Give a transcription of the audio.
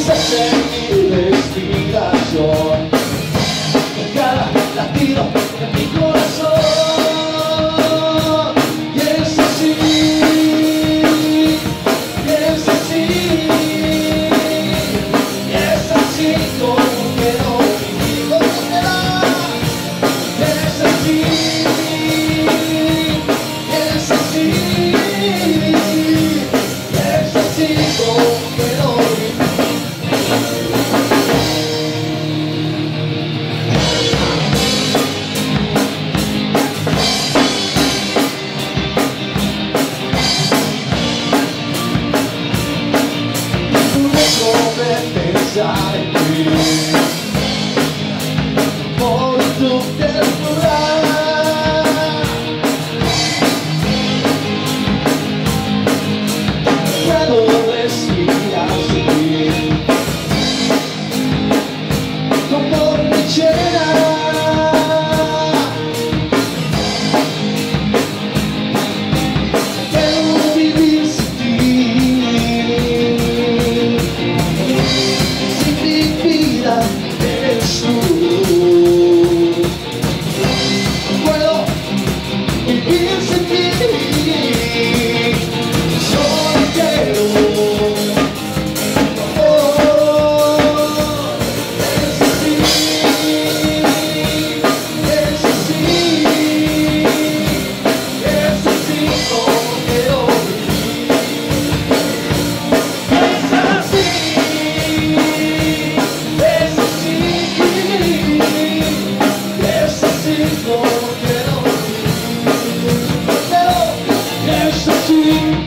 Piensas en mi respiración, en cada latido de mi corazón. Y es así, y es así, y es así como quiero vivir. ¿Cómo será? Y es así, y es así, y es así como quiero vivir. Pensar en ti por tu ternura, puedo respirar sin ti como lechera. Quiero vivir sin ti. Eres tú. Puedo vivir sin ti. Solo quiero. Es así, es así, es así como quiero vivir. Es así. Es así como quiero vivir. Es así.